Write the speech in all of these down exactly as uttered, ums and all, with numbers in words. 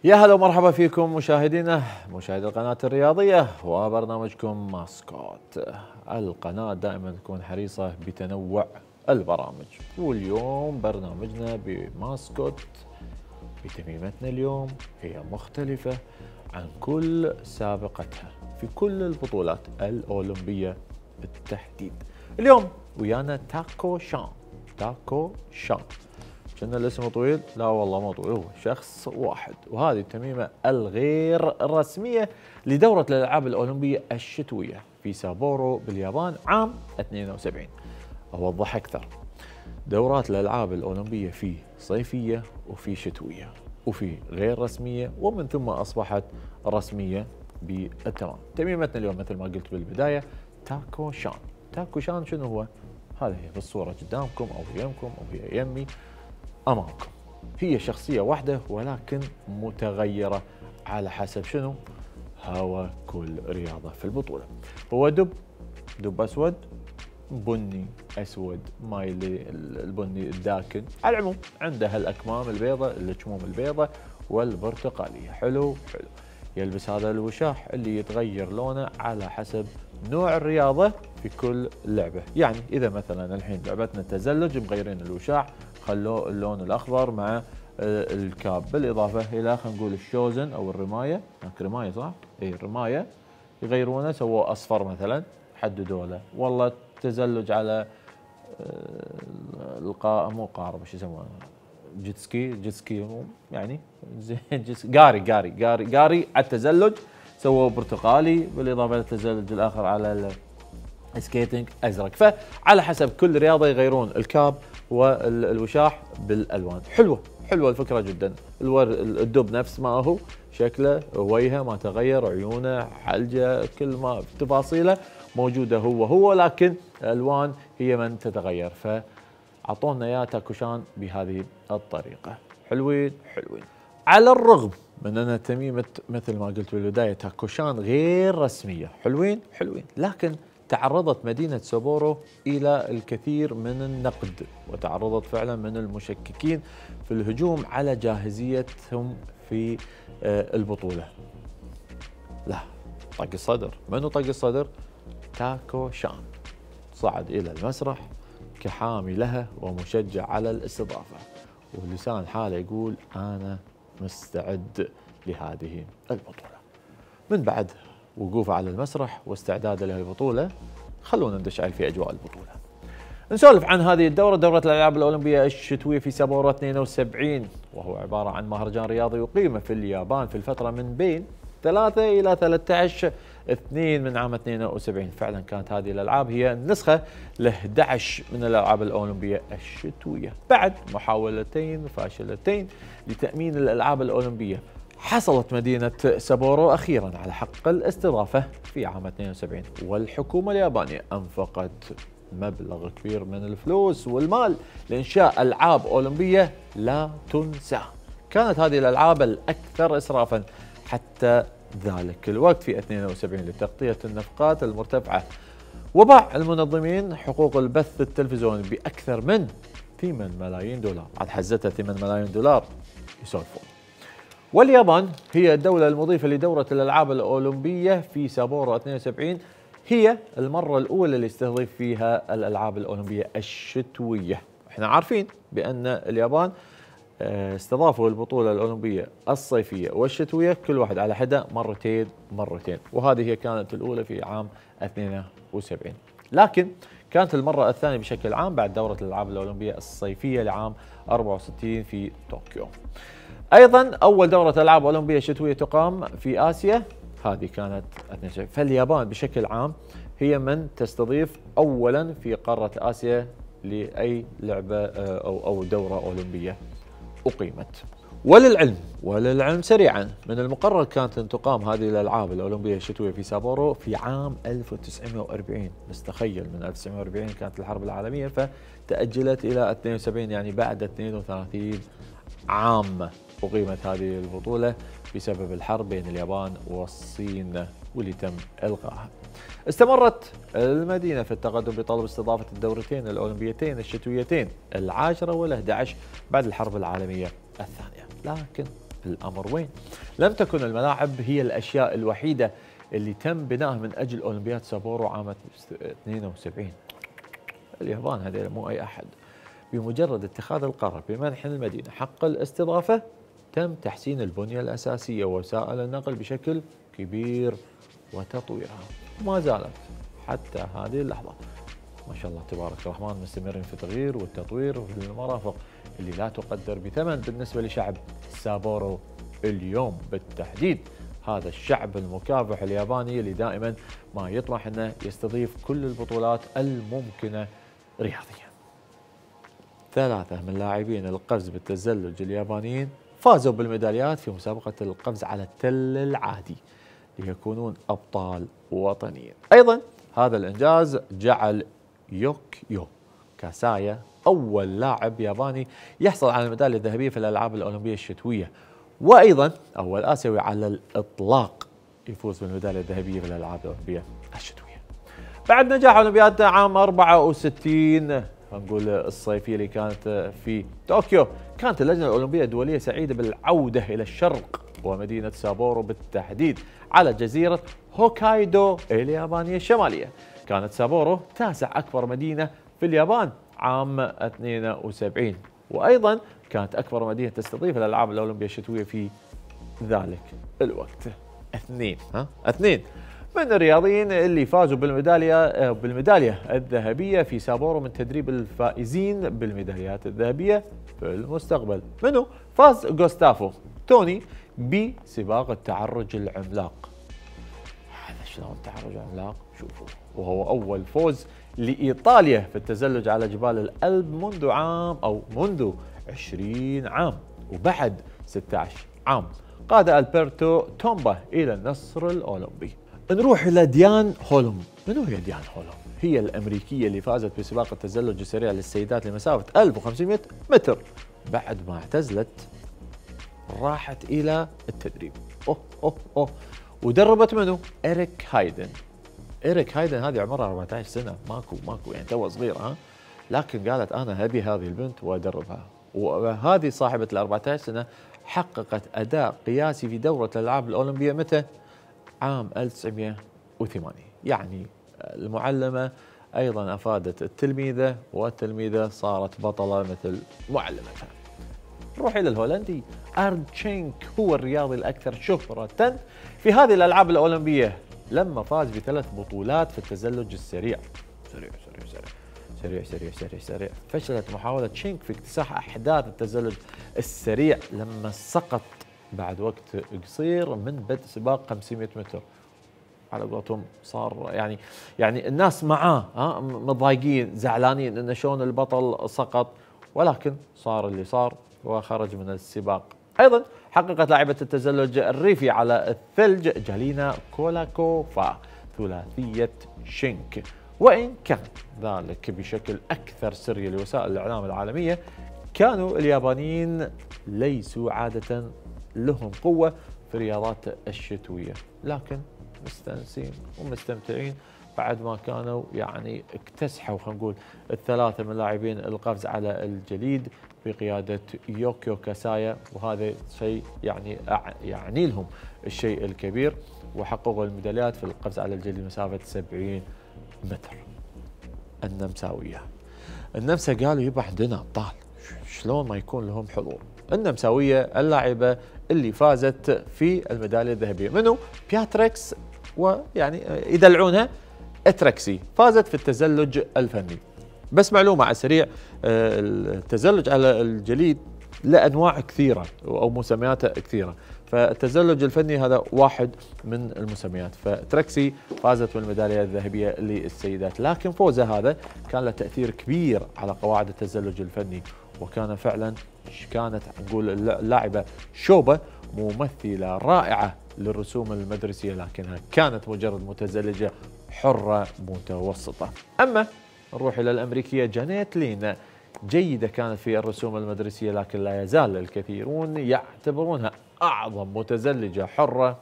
يا هلا ومرحبا فيكم مشاهدينا مشاهدي القناة الرياضية وبرنامجكم ماسكوت. القناة دائما تكون حريصة بتنوع البرامج، واليوم برنامجنا بماسكوت بتميمتنا اليوم هي مختلفة عن كل سابقتها في كل البطولات الأولمبية بالتحديد. اليوم ويانا تاكو شان. تاكو شان كان الاسم طويل؟ لا والله مو طويل، هو شخص واحد، وهذه التميمة الغير رسمية لدورة الألعاب الأولمبية الشتوية في سابورو باليابان عام اثنين وسبعين. أوضح أكثر، دورات الألعاب الأولمبية في صيفية وفي شتوية وفي غير رسمية، ومن ثم أصبحت رسمية بالتمام. تميمتنا اليوم مثل ما قلت بالبداية تاكو شان. تاكو شان شنو هو؟ هذا هي بالصورة قدامكم أو يمكم أو هي يمي أمامكم. هي شخصية واحدة ولكن متغيرة على حسب شنو؟ هوا كل رياضة في البطولة. هو دب دب أسود، بني أسود مايلي البني الداكن. على العموم عنده هالأكمام البيضاء، الكموم البيضاء والبرتقالية. حلو حلو. يلبس هذا الوشاح اللي يتغير لونه على حسب نوع الرياضة في كل لعبة. يعني إذا مثلا الحين لعبتنا التزلج مغيرين الوشاح، خلوه اللون الأخضر مع الكاب، بالإضافة إلى خلينا نقول الشوزن أو الرماية. هناك رماية صح؟ إي الرماية يغيرونه سووه أصفر مثلا، حددوا له. والله تزلج على القا مو قارب شو يسمونه، جيتسكي جيتسكي يعني زين جيتسكي قاري قاري قاري قاري على التزلج سووا برتقالي، بالاضافه للتزلج الاخر على السكيتنج ازرق. فعلى حسب كل رياضه يغيرون الكاب والوشاح بالالوان. حلوه حلوه الفكره جدا. الور الدب نفس ما هو شكله، وجهه ما تغير، عيونه، حلجه، كل ما تفاصيله موجوده هو هو، لكن الالوان هي من تتغير. فاعطونا اياه تاكوشان بهذه الطريقه. حلوين حلوين. على الرغم من ان تميمه مثل ما قلت بالبدايه تاكوشان غير رسميه، حلوين حلوين، لكن تعرضت مدينة سابورو إلى الكثير من النقد، وتعرضت فعلا من المشككين في الهجوم على جاهزيتهم في البطولة. لا، طق الصدر. منو طق الصدر؟ تاكو شان صعد إلى المسرح كحامي لها ومشجع على الاستضافة، ولسان حاله يقول أنا مستعد لهذه البطولة. من بعد وقوفه على المسرح واستعداده للبطولة، خلونا ندشعل في أجواء البطولة. نسولف عن هذه الدورة، دورة الألعاب الأولمبية الشتوية في سابورو اثنين وسبعين، وهو عبارة عن مهرجان رياضي يقيم في اليابان في الفترة من بين ثلاثة إلى ثلاثة عشر اثنين من عام اثنين وسبعين. فعلا كانت هذه الألعاب هي النسخة ل أحد عشر من الألعاب الأولمبية الشتوية بعد محاولتين فاشلتين لتأمين الألعاب الأولمبية. حصلت مدينة سابورو أخيرا على حق الاستضافة في عام اثنين وسبعين، والحكومة اليابانية أنفقت مبلغ كبير من الفلوس والمال لإنشاء ألعاب أولمبية لا تنسى. كانت هذه الألعاب الأكثر إسرافا حتى ذلك الوقت في اثنين وسبعين لتغطية النفقات المرتفعة. وباع المنظمين حقوق البث التلفزيوني بأكثر من ثمانية ملايين دولار. عاد حزتها ثمانية ملايين دولار يسولفون. واليابان هي الدولة المضيفة لدورة الألعاب الأولمبية في سابورو اثنين وسبعين، هي المرة الأولى اللي استضيف فيها الألعاب الأولمبية الشتوية. احنا عارفين بأن اليابان استضافوا البطولة الأولمبية الصيفية والشتوية كل واحد على حدة مرتين مرتين، وهذه هي كانت الأولى في عام اثنين وسبعين، لكن كانت المرة الثانية بشكل عام بعد دورة الألعاب الأولمبية الصيفية لعام أربعة وستين في طوكيو. أيضا أول دورة ألعاب أولمبية شتوية تقام في آسيا، هذه كانت اثنين وسبعين. فاليابان بشكل عام هي من تستضيف أولا في قارة آسيا لأي لعبة أو أو دورة أولمبية أقيمت. وللعلم وللعلم سريعا، من المقرر كانت أن تقام هذه الألعاب الأولمبية الشتوية في سابورو في عام ألف وتسعمئة وأربعين. بس تخيل من ألف وتسعمئة وأربعين كانت الحرب العالمية، فتأجلت إلى اثنين وسبعين، يعني بعد اثنين وثلاثين عام أقيمت هذه البطولة بسبب الحرب بين اليابان والصين واللي تم إلغائها. استمرت المدينة في التقدم بطلب استضافة الدورتين الأولمبيتين الشتويتين العاشرة والأحد عشر بعد الحرب العالمية الثانية، لكن الأمر وين؟ لم تكن الملاعب هي الأشياء الوحيدة اللي تم بنائها من أجل أولمبياد سابورو عام اثنين وسبعين. اليابان هذول مو أي أحد. بمجرد اتخاذ القرار بمنح المدينة حق الاستضافة تم تحسين البنية الأساسية ووسائل النقل بشكل كبير وتطويرها، وما زالت حتى هذه اللحظة ما شاء الله تبارك الرحمن مستمرين في التغيير والتطوير في المرافق اللي لا تقدر بثمن بالنسبة لشعب سابورو اليوم بالتحديد. هذا الشعب المكافح الياباني اللي دائما ما يطمح انه يستضيف كل البطولات الممكنة رياضيا. ثلاثة من لاعبين القفز بالتزلج اليابانيين فازوا بالميداليات في مسابقة القفز على التل العادي ليكونون أبطال وطنيين. أيضا هذا الإنجاز جعل يوكيو كاسايا أول لاعب ياباني يحصل على الميدالية الذهبية في الألعاب الأولمبية الشتوية، وأيضا أول آسيوي على الإطلاق يفوز بالميدالية الذهبية في الألعاب الأولمبية الشتوية. بعد نجاح أولمبياد عام أربعة وستين نقول الصيفية اللي كانت في طوكيو، كانت اللجنة الأولمبية الدولية سعيدة بالعودة إلى الشرق ومدينة سابورو بالتحديد على جزيرة هوكايدو اليابانية الشمالية. كانت سابورو تاسع أكبر مدينة في اليابان عام اثنين وسبعين، وأيضا كانت أكبر مدينة تستضيف الألعاب الأولمبية الشتوية في ذلك الوقت. اثنين ها اثنين من الرياضيين اللي فازوا بالميدالية بالميدالية الذهبية في سابورو من تدريب الفائزين بالميداليات الذهبية في المستقبل. منه فاز غوستافو توني بسباق التعرج العملاق. هذا شلون تعرج عملاق؟ شوفوا، وهو أول فوز لإيطاليا في التزلج على جبال الألب منذ عام أو منذ عشرين عام، وبعد ستة عشر عام قاد ألبرتو تومبا إلى النصر الأولمبي. نروح إلى ديان هولم. منو هي ديان هولم؟ هي الأمريكية اللي فازت بسباق التزلج السريع للسيدات لمسافة ألف وخمسمئة متر. بعد ما اعتزلت راحت إلى التدريب. أوه أوه أوه ودربت منو؟ إريك هايدن. إريك هايدن هذه عمرها أربعة عشر سنة، ماكو ماكو يعني توها صغيرة ها، لكن قالت أنا هبي هذه البنت وأدربها. وهذه صاحبة ال أربعة عشر سنة حققت أداء قياسي في دورة الألعاب الأولمبية متى؟ عام ألف وتسعمئة وثمانين. يعني المعلمة أيضا أفادت التلميذة، والتلميذة صارت بطلة مثل معلمتها. نروح إلى الهولندي أرن تشينك، هو الرياضي الأكثر شهرة في هذه الألعاب الأولمبية لما فاز بثلاث بطولات في التزلج السريع. سريع سريع سريع سريع سريع سريع سريع. فشلت محاولة تشينك في اكتساح أحداث التزلج السريع لما سقط بعد وقت قصير من بدء سباق خمسمئة متر. على قولتهم صار يعني يعني الناس معاه ها متضايقين زعلانين انه شلون البطل سقط، ولكن صار اللي صار وخرج من السباق. ايضا حققت لاعبة التزلج الريفي على الثلج جالينا كولاكوفا ثلاثية شينك، وإن كان ذلك بشكل أكثر سرية لوسائل الإعلام العالمية، كانوا اليابانيين ليسوا عادة لهم قوة في الرياضات الشتوية، لكن مستانسين ومستمتعين بعد ما كانوا يعني اكتسحوا خلينا نقول الثلاثة من لاعبين القفز على الجليد بقيادة يوكيو كاسايا، وهذا شيء يعني يعني لهم الشيء الكبير، وحققوا الميداليات في القفز على الجليد مسافة سبعين متر. النمساوية النمسا قالوا يبقى عندنا أبطال، شلون ما يكون لهم حضور. النمساوية اللاعبة اللي فازت في الميدالية الذهبية منو؟ بياتريكس، ويعني يدلعونها اتركسي، فازت في التزلج الفني. بس معلومة على السريع، التزلج على الجليد له أنواع كثيرة أو مسميات كثيرة، فالتزلج الفني هذا واحد من المسميات. فتركسي فازت بالميدالية الذهبية للسيدات، لكن فوزها هذا كان له تأثير كبير على قواعد التزلج الفني، وكان فعلا كانت نقول اللاعبة شوبة ممثلة رائعة للرسوم المدرسية، لكنها كانت مجرد متزلجة حرة متوسطة. أما نروح إلى الأمريكية جانيت لين، جيدة كانت في الرسوم المدرسية، لكن لا يزال الكثيرون يعتبرونها أعظم متزلجة حرة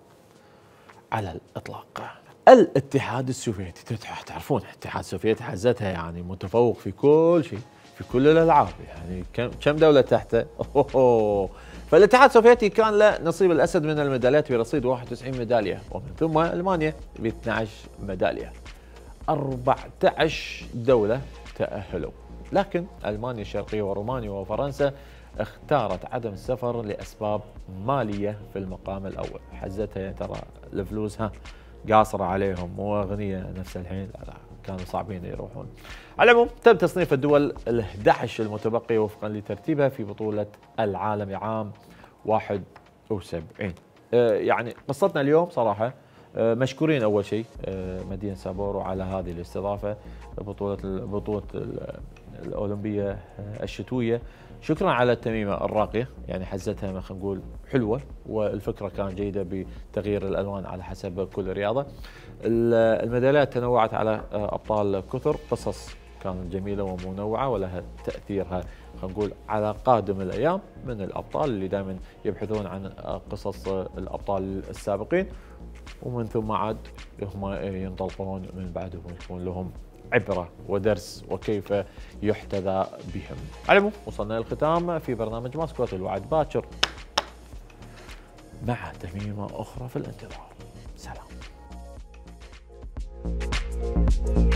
على الإطلاق. الاتحاد السوفيتي، تعرفون الاتحاد السوفيتي حزتها يعني متفوق في كل شيء، في كل الألعاب، يعني كم كم دولة تحته؟ أوه فالاتحاد السوفيتي كان له نصيب الاسد من الميداليات برصيد واحد وتسعين ميداليه، ومن ثم المانيا ب اثنتي عشرة ميداليه. أربعة عشر دوله تاهلوا، لكن المانيا الشرقيه ورومانيا وفرنسا اختارت عدم السفر لاسباب ماليه في المقام الاول. حزتها ترى الفلوس ها قاصره عليهم، مو اغنيه نفس الحين، لا كانوا صعبين يروحون. على العموم تم تصنيف الدول ال احد عشر المتبقيه وفقا لترتيبها في بطوله العالم عام واحد وسبعين. آه يعني قصتنا اليوم صراحه آه مشكورين اول شيء آه مدينه سابورو على هذه الاستضافه بطوله بطوله الاولمبيه الشتويه. شكرا على التميمه الراقيه، يعني حزتها خلينا نقول حلوه، والفكره كانت جيده بتغيير الالوان على حسب كل رياضه. الميداليات تنوعت على ابطال كثر، قصص كانت جميله ومنوعه ولها تاثيرها خلينا نقول على قادم الايام من الابطال اللي دائما يبحثون عن قصص الابطال السابقين، ومن ثم عاد هم ينطلقون من بعدهم ويكون لهم عبرة ودرس وكيف يحتذى بهم. على العموم وصلنا للختام في برنامج ماسكوت، الوعد باكر مع تميمة أخرى في الانتظار. سلام.